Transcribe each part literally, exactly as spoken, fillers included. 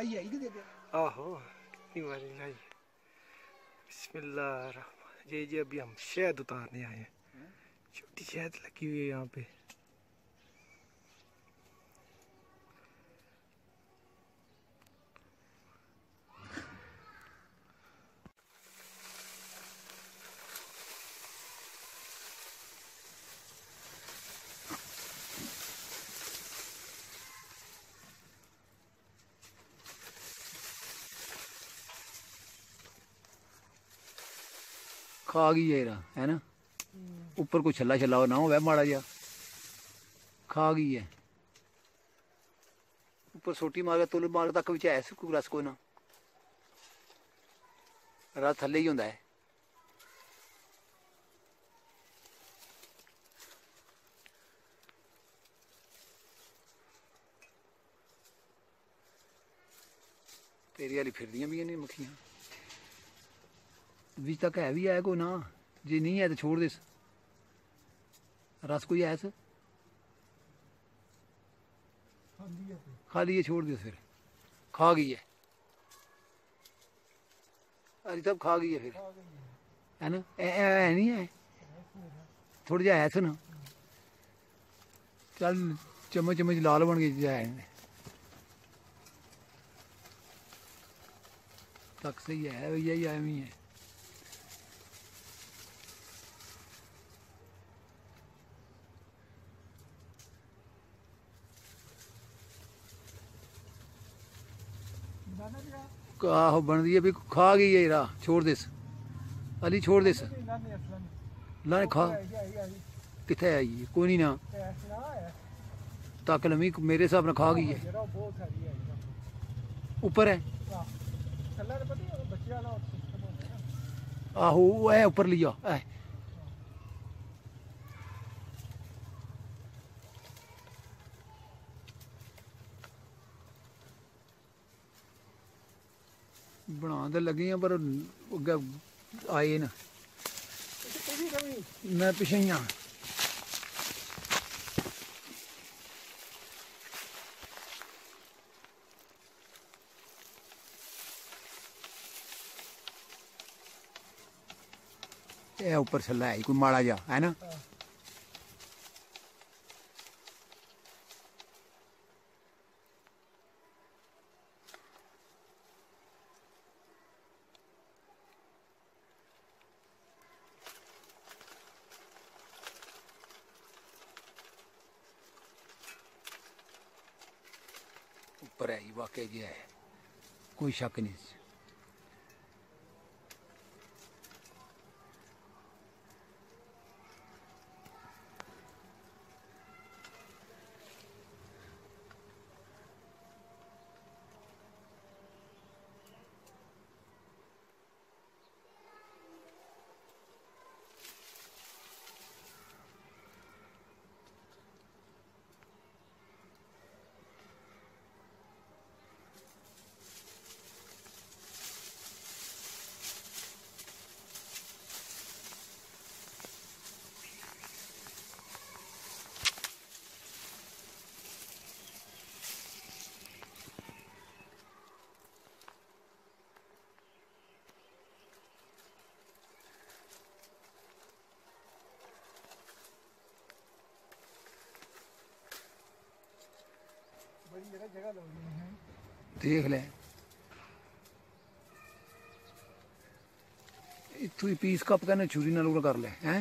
आहो कितनी बारी लाई। बिस्मिल्लाह। ये जी अभी हम शहद उतारने आए हैं, छोटी शहद लगी हुई है यहाँ पे। खा गई है है ना, ऊपर कोई छल्ला छल्ला ना हो माड़ा जा, खा गई है। ऊपर सोटी मार के तुल मार तक है कोई रस कोई ना, रस थले ही होंदा है। तेरी हाली फिरदियां भी नहीं मक्खियां, बीच तक है भी है कोई ना, जे नहीं है तो छोड़ दे, रस कोई है खाली है, छोड़ दे फिर। खा गई है अरे तब खा गई है फिर, है ना, ए, ए, ए, नहीं है थोड़ा जा है सुना, चल चम्मच चम्मच लाल बन गई जाए तक सही है, भैया ही आया है। आहो बन दी है भी, खा गई है रा, छोड़ दे अली, छोड़ दे ला खा। किथे आई कोई नहीं ना, तक लमी मेरे हिसाब ਨਾਲ खा गई है। ऊपर है आहो है ऊपर लिया है। बना तो लगी हैं पर अगे आए ना, मैं पिछे ही हाँ। ये ऊपर छल्ला है कोई माड़ा जा, है ना, ऊपर है वाकई जी है, कोई शक नहीं। देख ले इतू ही पीस कप कहने छुरी नाल कर ले हैं,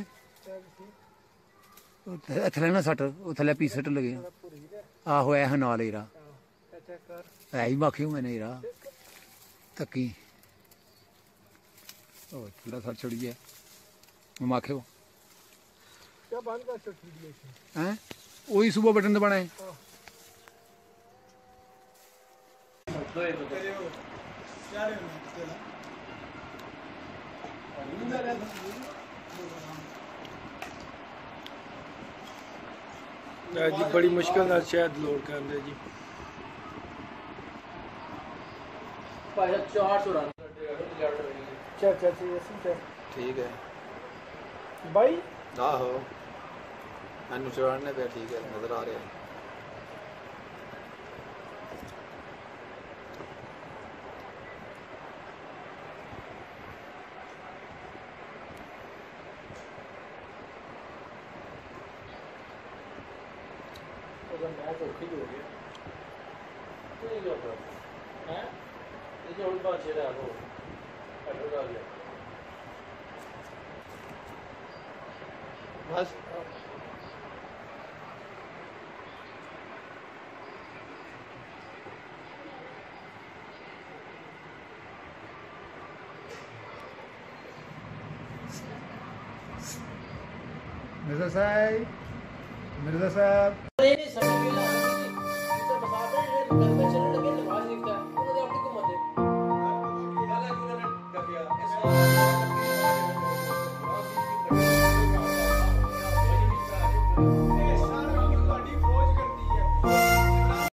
थले ना सट थले पीस सट लगे। आहो है नाल ही रहा है ही बाकी मैंने ही रहा तकी थोड़ा सट छड़ी है माखे वो हैं, वही सुबह बटन दबाना है। जी बड़ी मुश्किल ना शायद लोड कर दे जी, ठीक है भाई। आहो मैनू चढ़ाने पे ठीक है, नजर आ रहा है। ਧੋਖੀ ਹੋ ਗਿਆ ਇਹ ਜੋ ਹੈ ਇਹ ਜੋ ਹੁਣ ਬਾਅਦ ਜਿਹੜਾ ਉਹ ਅੱਡ ਹੋ ਗਿਆ बस मिर्जा साहब मिर्जा साहब